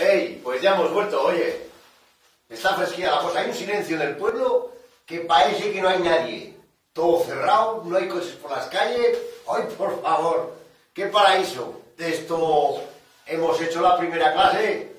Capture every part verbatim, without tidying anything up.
Hey, pues ya hemos vuelto, oye. Está fresquita la cosa. Hay un silencio en el pueblo que parece que no hay nadie. Todo cerrado, no hay coches por las calles. ¡Ay, por favor! ¡Qué paraíso! De esto hemos hecho la primera clase.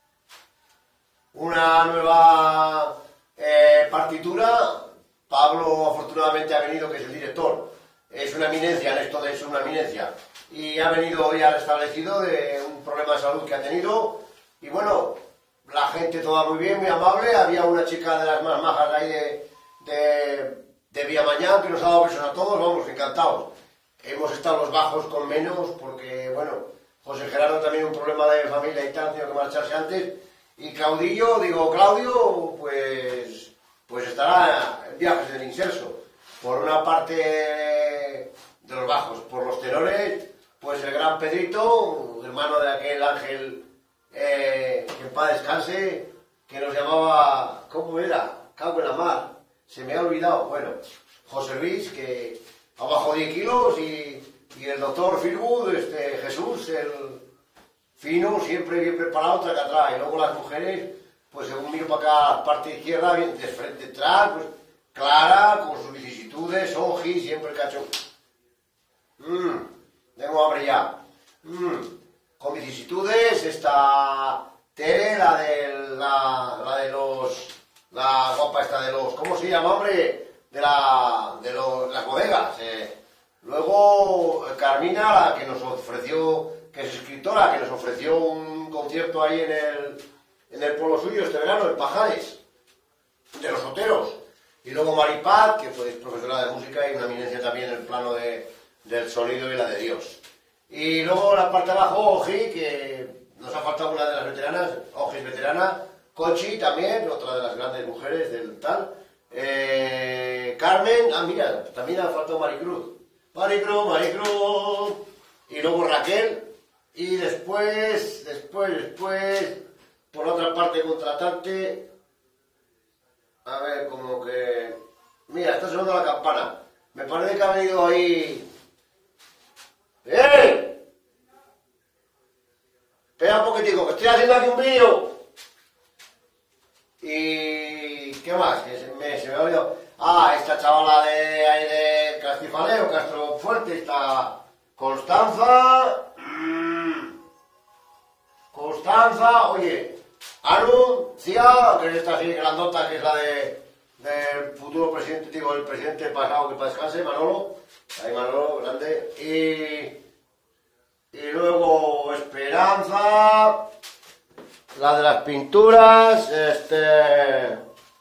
Una nueva eh, partitura. Pablo afortunadamente ha venido, que es el director. Es una eminencia en esto de es una eminencia. Y ha venido hoy al restablecido de un problema de salud que ha tenido. Y bueno, la gente toda muy bien, muy amable. Había una chica de las más majas ahí de, de, de Villamañán que nos ha dado besos a todos, vamos, encantados. Hemos estado los bajos con menos porque, bueno, José Gerardo también un problema de familia y tal, tiene que marcharse antes. Y Claudillo, digo, Claudio, pues, pues estará en viajes del inserso. Por una parte de los bajos, por los tenores, pues el gran Pedrito, hermano de aquel Ángel, eh, que en paz descanse, que nos llamaba, ¿cómo era? Cago en la mar, se me ha olvidado. Bueno, José Luis, que ha bajado diez kilos, y, y el doctor Philwood, este, Jesús, el fino, siempre bien preparado, traca atrás. Y luego las mujeres, pues según miro para acá, parte izquierda, bien de frente atrás, pues Clara, con sus vicisitudes, Oji, siempre cacho. Mmm, tengo hambre ya. Mmm, con vicisitudes, está Tere, la de, la, la de los, la guapa esta de los, ¿cómo se llama, hombre? De, la, de los, las bodegas. Eh. Luego Carmina, la que nos ofreció, que es escritora, que nos ofreció un concierto ahí en el, en el pueblo suyo este verano, en Pajares, de los Oteros. Y luego Maripaz, que pues, es profesora de música y una eminencia también en el plano de, del sonido y la de Dios. Y luego la parte de abajo, Oji, que nos ha faltado una de las veteranas, Oji es veterana, Conchi también, otra de las grandes mujeres del tal, eh, Carmen, ah mira, también ha faltado Maricruz, Maricruz, Maricruz, y luego Raquel, y después, después, después, por otra parte contratante. A ver, como que... Mira, está sonando la campana. Me parece que ha venido ahí... ¡Eh! Espera un poquitico, que estoy haciendo aquí un vídeo. Y... ¿qué más? Que se me, se me ha olvidado. Ah, esta chavala de ahí de Castifaleo, Castro Fuerte, esta... Constanza... Constanza, oye... Anuncia, que es esta así grandota, que es la de del futuro presidente, digo, el presidente pasado que para descanse, Manolo, ahí Manolo, grande, y, y luego Esperanza, la de las pinturas, este,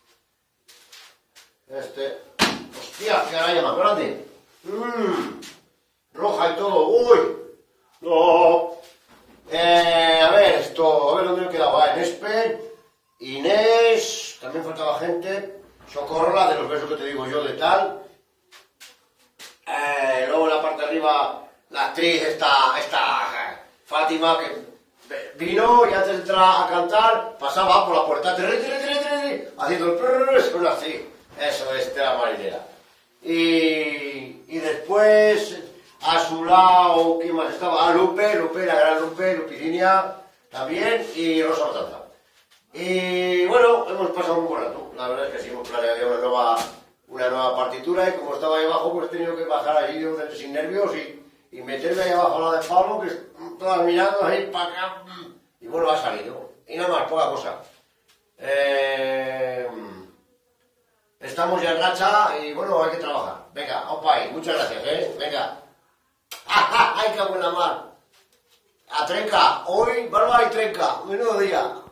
este, hostia, que araña más grande, mmm, roja y todo, uy, no. Eh, a ver, esto, a ver dónde me he quedado. Ah, en Espe, Inés, también faltaba gente, Socorro, la de los besos que te digo yo de tal. Eh, luego en la parte de arriba, la actriz, esta, esta Fátima, que vino y antes de entrar a cantar, pasaba por la puerta, tiri, tiri, tiri, tiri, haciendo el prrrr, suena así. Eso es de la marinera. Y, y después... A su lado, ¿quién más estaba? Ah, Lupe, Lupe, la gran Lupe, Lupicinia, también, y Rosa Matanza. Y bueno, hemos pasado un buen rato. La verdad es que sí, hemos planeado una nueva, una nueva partitura, y como estaba ahí abajo, pues he tenido que bajar allí sin nervios y, y meterme ahí abajo a la de Pablo, que todas mirando ahí para acá. Y bueno, ha salido. Y nada más, poca cosa. Eh, estamos ya en racha y bueno, hay que trabajar. Venga, opa ahí, muchas gracias, ¿eh? Venga. ¡Ay, qué buena mar! A trenca, hoy, barba y trenca, menudo día.